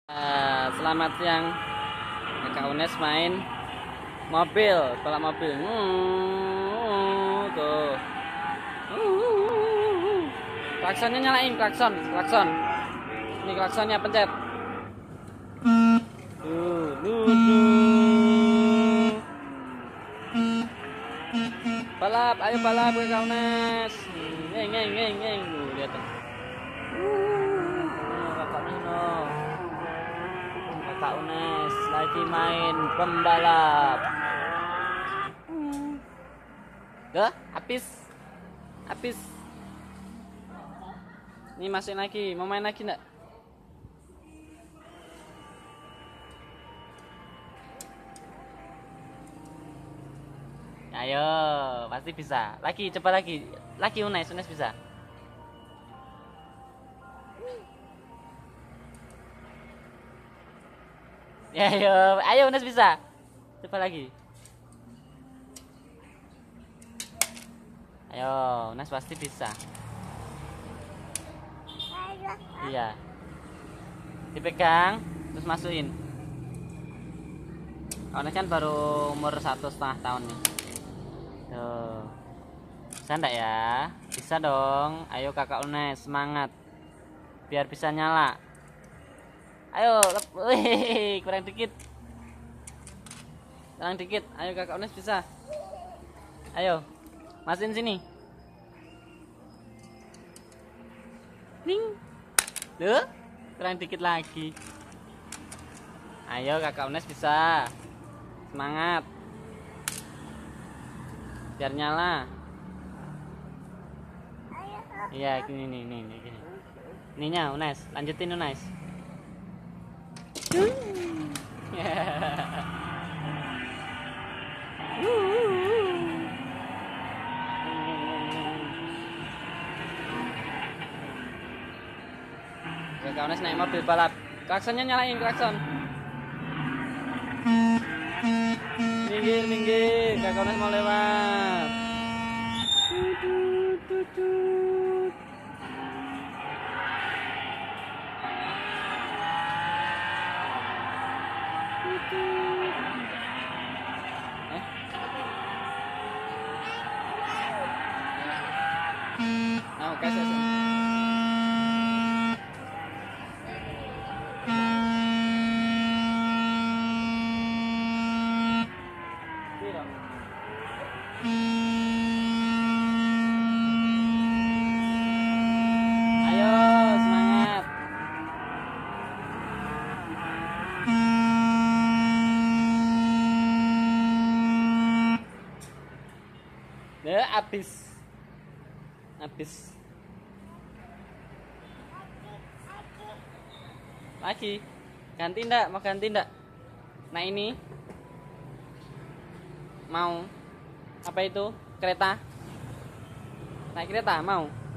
Selamat siang. Kak Unes main mobil, balap mobil. Tuh. Klaksonnya nyalain, klakson. Ini klaksonnya pencet. Balap, ayo balap Kak Unes. Ngeng. Lihat tuh. Kakak Nino. Kak Unes lagi main pembalap. Habis. Ini masih lagi, mau main lagi enggak? Ayo, pasti bisa. Lagi, coba lagi. Lagi Unes bisa. Ya, ayo Unes bisa. Coba lagi. Ayo, Unes pasti bisa. Iya. Dipegang, terus masukin. Unes kan baru umur 1,5 tahun nih. Tuh. Bisa enggak ya? Bisa dong. Ayo kakak Unes, semangat. Biar bisa nyala. Ayo, wih, kurang dikit. Ayo kakak Unes bisa. Ayo, masukin sini. Ning. Loh, kurang dikit lagi. Ayo kakak Unes bisa. Semangat. Biar nyala. Iya, gini. Ininya Unes, lanjutin Unes. Kakak Unes naik mobil balap. Klaksonnya nyalain, klakson. Minggir. Kakak Unes mau lewat. Tutut. Nah, kasih. Ayo, semangat. Habis. Lagi. Ganti ndak? Mau ganti ndak? Nah ini. Mau. Apa itu? Kereta. Naik kereta, mau?